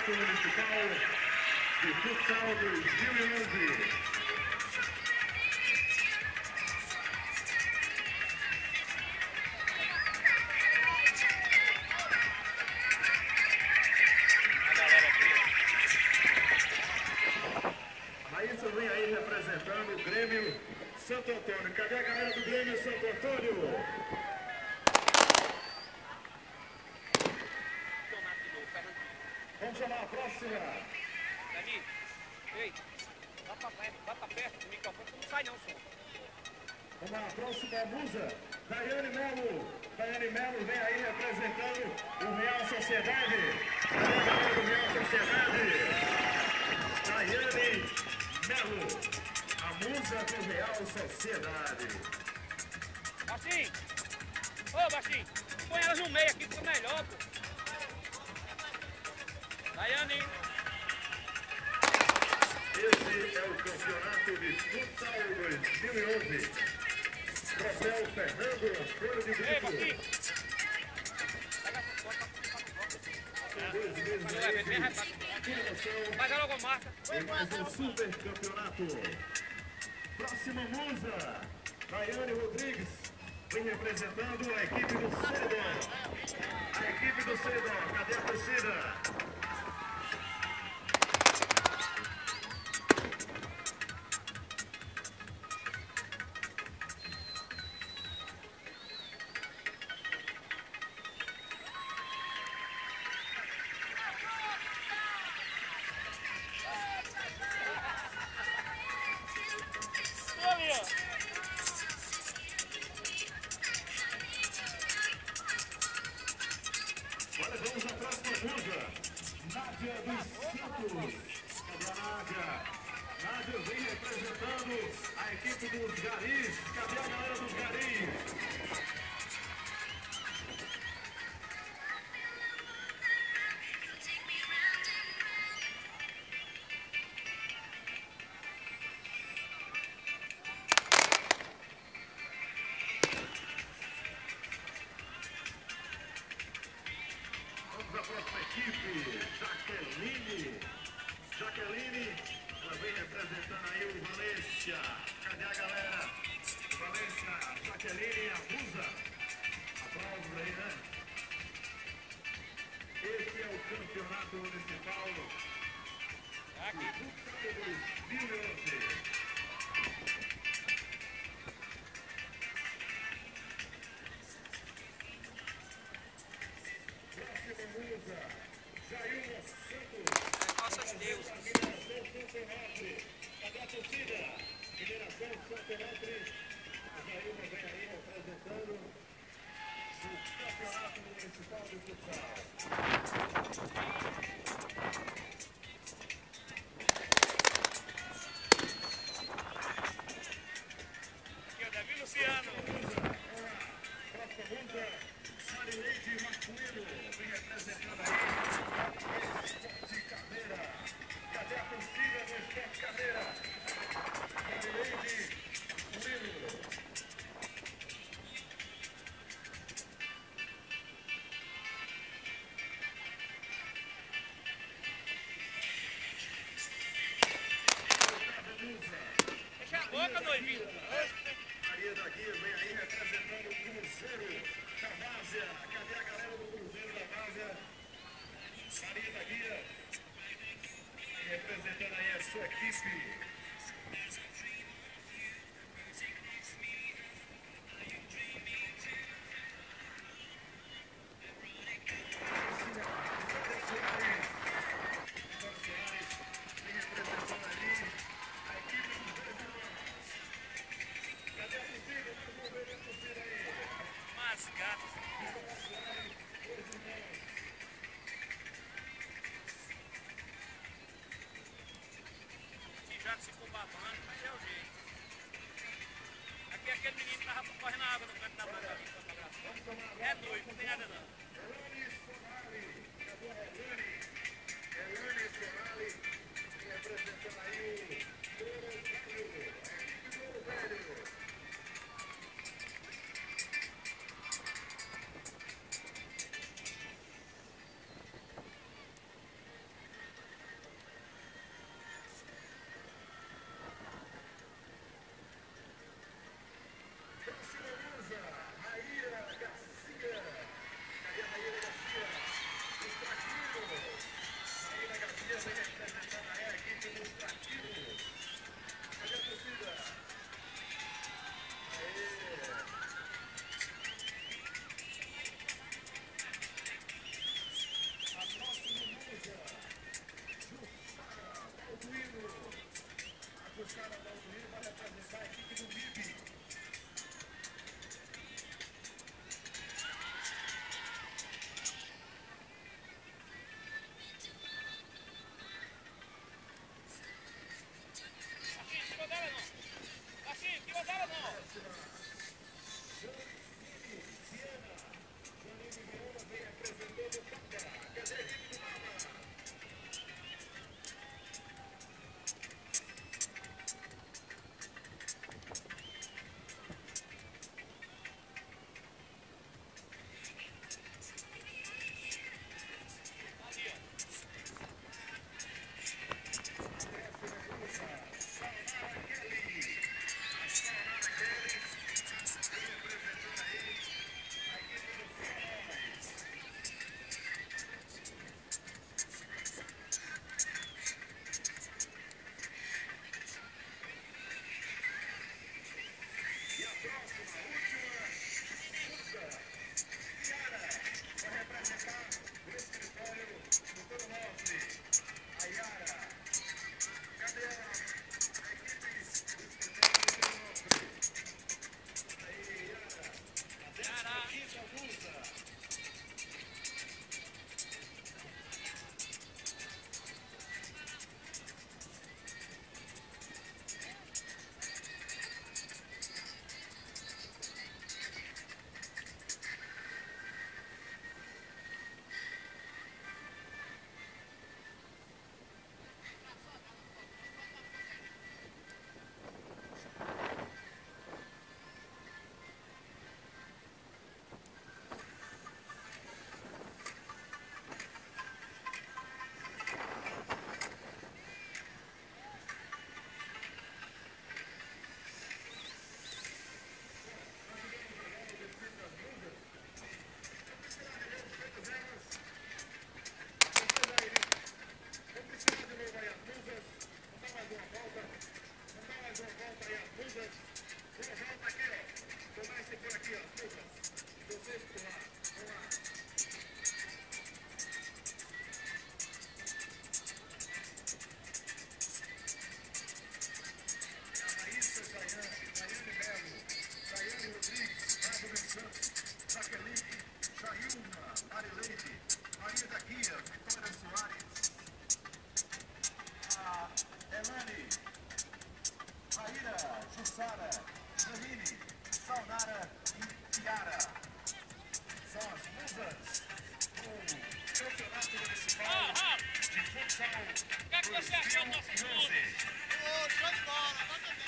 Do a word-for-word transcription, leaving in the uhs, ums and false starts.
Campeonato Municipal de Futsal dois mil e onze. Maílson vem aí representando o Grêmio Santo Antônio. Cadê a galera do Grêmio Santo Antônio? Vamos chamar a próxima. Dani, ei, vá pra, vá pra perto do microfone, não sai não, som. Vamos lá, a próxima é a Musa, Daiane Melo. Daiane Melo vem aí representando o Real Sociedade. Cadê a galera do Real Sociedade? Daiane Melo, a Musa do Real Sociedade. Baixinho, ô Baixinho, põe elas no meio aqui, fica melhor, pô. Daiane. Esse é o campeonato de futsal dois mil e onze. Troféu Fernando Antônio de Ei, Brito. Baixinho. Faz a logomarca. Tem mais um super campeonato. Próxima Musa, Daiane Rodrigues, vem representando a equipe do Ceredon. A equipe do Ceredon, cadê a torcida? Olha, vamos à próxima Musa, Nádia dos Santos. Cadê a Nádia? Nádia vem representando a equipe dos Garis. Cadê a galera dos Garis? Vamos à próxima equipe, Jaqueline. Jaqueline, ela vem representando aí o Valência. Cadê a galera? Valência, Jaqueline e a Musa. Aplausos aí, né? Esse é o campeonato municipal de futsal dois mil e onze. Musa, Jailma Santos. Nossas deusas. Cadê a torcida? Mineração Santo Mestre. A Jailma vem aí representando o campeonato municipal de futsal. Aqui é o Davi Luciano. Próxima Musa, Marileide Marculino, vem representando aí o Esporte Cadeira. Cadê a torcida do Esporte Cadeira? Marileide Marculino. Fecha a boca, noivinho. Maria da Guia vem aí representando o Cruzeiro da Várzea. Cadê a galera do Cruzeiro da Várzea? Maria da Guia representando aí a sua equipe. Mas gatos. Já que se for babando, mas é o jeito. Aqui aquele menino tava correndo a água no canto da manga. É doido, não tem nada não. Representando aí o Douro Velho. Douro Velho. Sara, Janine, Saunara e Tiara. São as musas do Campeonato Municipal de Futsal O que é que você achou do nosso clube? Ô, show de bola,